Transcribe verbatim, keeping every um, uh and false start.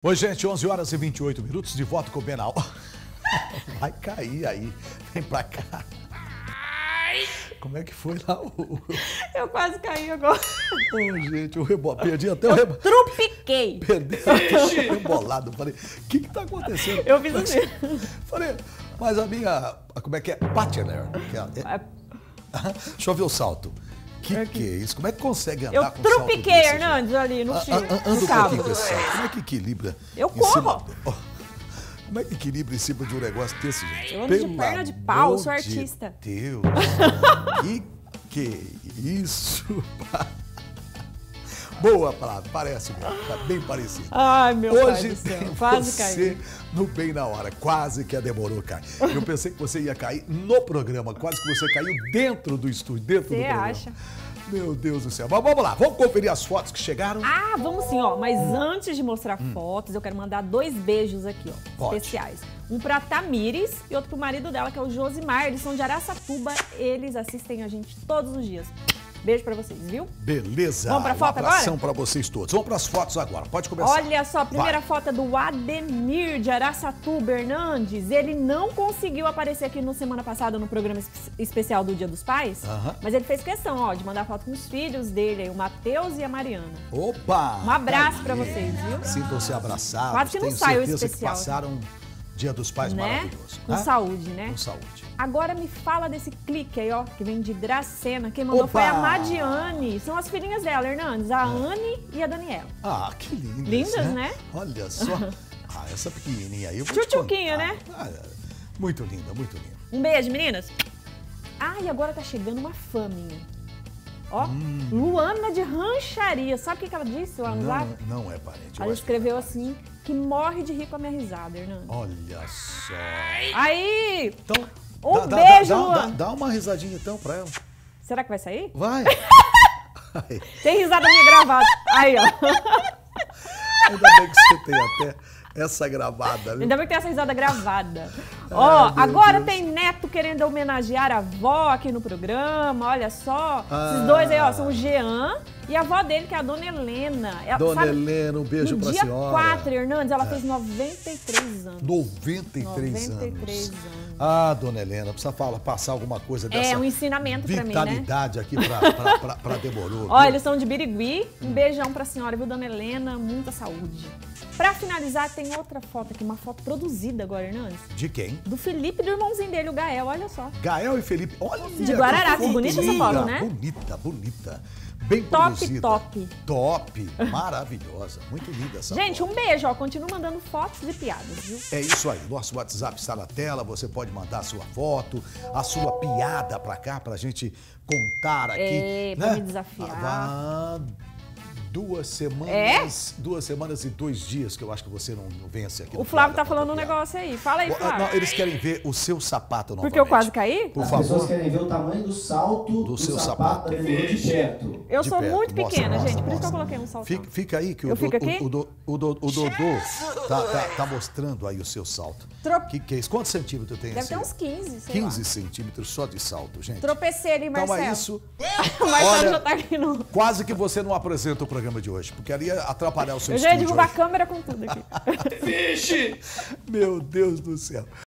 Oi, gente, onze horas e vinte e oito minutos, de volta com o Benal. Vai cair aí, vem pra cá. Como é que foi lá o... Eu quase caí agora. Ô, gente, o rebote, perdi até o rebote. Trupiquei. Perdi até o rebolado. Falei, o que que tá acontecendo? Eu fiz assim. Falei, mas a minha, como é que é? Partner. Que é, é... Deixa eu ver o salto. Que que é isso? Como é que consegue andar eu com salto desse? Eu trupiquei, Hernandes, ali no fio. Anda um pouquinho com esse salto. Como é que equilibra? Eu em corro. cima do... oh. Como é que equilibra em cima de um negócio desse, gente? Eu ando de perna de pau, sou artista. Meu Deus, que que isso? Boa palavra, parece mesmo, tá bem parecido. Ai, meu Hoje pai do céu, tem quase você caí. no Bem na Hora, quase que a demorou cair. Eu pensei que você ia cair no programa, quase que você caiu dentro do estúdio, dentro Você do programa. acha? Meu Deus do céu. Mas vamos lá, vamos conferir as fotos que chegaram? Ah, vamos sim, ó. Mas antes de mostrar hum. fotos, eu quero mandar dois beijos aqui, ó. Pode. Especiais. Um pra Tamires e outro pro marido dela, que é o Josimar. Eles são de Araçatuba. Eles assistem a gente todos os dias. Beijo pra vocês, viu? Beleza. Vamos pra foto um abração agora? pra vocês todos. Vamos pras fotos agora. Pode começar. Olha só, a primeira Vai. foto é do Ademir de Araçatuba, Hernandes. Ele não conseguiu aparecer aqui no semana passada no programa especial do Dia dos Pais, uh-huh. mas ele fez questão, ó, de mandar foto com os filhos dele, o Matheus e a Mariana. Opa! Um abraço aí. pra vocês, viu? Sintam-se abraçados. Quase que não Tenho sai o certeza especial. que passaram Dia dos Pais né? maravilhoso. Com ah? saúde, né? Com saúde. Agora me fala desse clique aí, ó, que vem de Dracena. Quem mandou Opa! foi a Madiane. São as filhinhas dela, Hernandes, a é. Anne e a Daniela. Ah, que lindas, Lindas, né? né? Olha só. Ah, essa pequenininha aí eu vou te Tchutchuquinha, contar. né? Ah, muito linda, muito linda. Um beijo, meninas. Ah, e agora tá chegando uma fã minha. Ó, hum. Luana de Rancharia. Sabe o que, que ela disse lá no não, zap? Não é parente. Ela escreveu assim, que morre de rir com a minha risada, Hernandes. Olha só. Aí! Então, um dá, beijo, dá, Luana. Dá, dá uma risadinha então pra ela. Será que vai sair? Vai. Tem risada minha gravada. Aí, ó. Ainda bem que você tem até essa gravada. Viu? Ainda bem que tem essa risada gravada. Ó, Ai, agora Deus. tem neto querendo homenagear a avó aqui no programa. Olha só. Ah. Esses dois aí, ó, são o Jean e a avó dele, que é a Dona Helena. Ela, Dona sabe, Helena, um beijo no pra dia senhora. quatro, Hernandes, ela É. fez noventa e três anos. noventa e três noventa e três anos. anos. Ah, Dona Helena, precisa falar, passar alguma coisa dessa É, um ensinamento pra mim, né? vitalidade aqui pra, pra, pra, pra Demorou. Ó, eles são de Birigui. Um beijão pra senhora, viu, Dona Helena? Muita saúde. Pra finalizar, tem outra foto aqui, uma foto produzida agora, Hernandes. De quem? Do Felipe e do irmãozinho dele, o Gael, olha só. Gael e Felipe. Olha, De Guararapes, que foto bonita essa linda, foto, né? Bonita, bonita. Bem Top, produzida. top. Top, maravilhosa. Muito linda essa Gente, foto. um beijo, ó. Continua mandando fotos e piadas, viu? É isso aí. Nosso WhatsApp está na tela. Você pode mandar a sua foto, a sua piada pra cá, pra gente contar aqui. É, pra né? me desafiar. Ah, duas semanas. É? Duas semanas e dois dias que eu acho que você não vence aqui. O Flávio tá falando um negócio aí. Fala aí, Não, Flávio. eles querem ver o seu sapato novamente. Porque eu quase caí? Por As favor. pessoas querem ver o tamanho do salto Do do, seu sapato, sapato. da Demorou de perto. Eu De sou perto. muito Mostra, pequena, mostra, gente. Por isso que eu mostra. coloquei um salto. Fica, fica aí que o, Eu fico do, aqui? o, o, o, do- o Dodô tá, tá, tá mostrando aí o seu salto. Tro- Que que é isso? Quantos centímetros tem Deve esse? ter uns quinze, sei quinze lá. centímetros só de salto, gente. Tropecei ali, Então Marcelo. é isso. O Marcelo Olha, já tá aqui no... Quase que você não apresenta o programa de hoje, porque ali ia atrapalhar o seu Eu já ia estúdio derrubar a hoje. câmera com tudo aqui. Vixe! Meu Deus do céu.